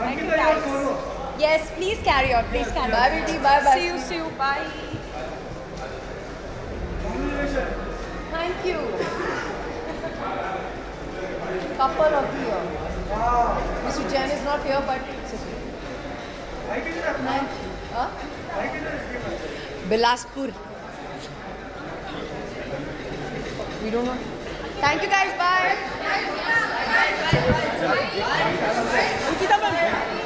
Thank you guys. Yes, please carry on. Please carry on. Bye, Viti. Bye, bye. See you. Bye. Thank you. Couple of you. Mr. Jain is not here, but it's okay. Thank you. Huh? Bilaspur. We don't know. Thank you guys. Bye. Bye. Bye. Bye. Bye. Bye. Bye. Bye.